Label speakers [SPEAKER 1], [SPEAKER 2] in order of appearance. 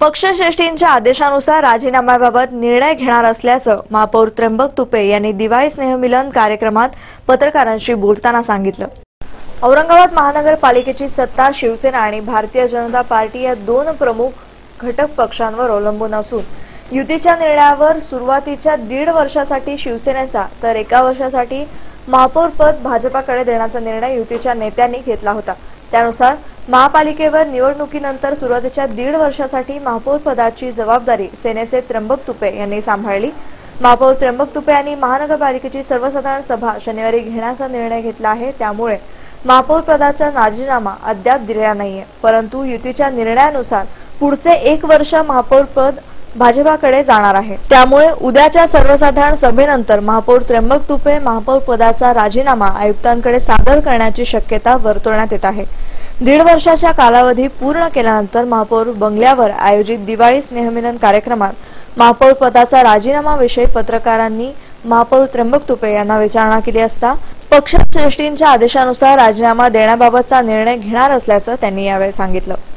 [SPEAKER 1] पक्षश्रेष्ठींच्या आदेशानुसार राजीनाम्याबाबत निर्णय घेणार असल्याचं महापौर त्र्यंबक तुपे यांनी दिवाळी स्नेहमिलन कार्यक्रमात पत्रकारांशी बोलताना सांगितलं। औरंगाबाद महानगरपालिकेची सत्ता शिवसेना आणि भारतीय जनता पार्टी या दोन प्रमुख घटक पक्षांवर अवलंबून असून युतीच्या निर्णयावर सुरुवातीच्या 1.5 वर्षासाठी शिवसेनेचा तर 1 वर्षासाठी महापौर पद भाजपाकडे देण्याचा निर्णय युतीच्या नेत्यांनी घेतला होता। त्यानुसार महापालिकेवर निवडणुकीनंतर सुरुवातीच्या 1.5 वर्षासाठी महापौर पदाची जबाबदारी सेनेचे त्र्यंबक तुपे यांनी सांभाळली। महापौर त्र्यंबक तुपे यांनी महानगरपालिकेची सर्वसाधारण सभा शनिवारी घेण्याचा निर्णय घेतला आहे। त्यामुळे महापौर पदाचा राजीनामा अद्याप दिलेला नाहीये, परंतु युतीच्या निर्णयानुसार पुढचे 1 वर्ष महापौर पद भाजपाकडे जाणार आहे। त्यामुळे उद्याच्या सर्वसाधारण सभेनंतर महापौर त्र्यंबक तुपे महापौर पदाचा राजीनामा आयुक्तांकडे सादर करण्याची शक्यता वर्तवण्यात येत आहे। 1.5 वर्षाचा कालावधी पूर्ण केल्यानंतर महापौर बंगल्यावर आयोजित दिवाळी स्नेहमिलन कार्यक्रमात महापौर पदाचा राजीनामा विषयी पत्रकारांनी महापौर त्र्यंबक तुपे यांना विचारणा केली असता पक्षश्रेष्ठींच्या आदेशानुसार राजीनामा देण्याबाबतचा निर्णय घेणार असल्याचं त्यांनी यावेळी सांगितलं।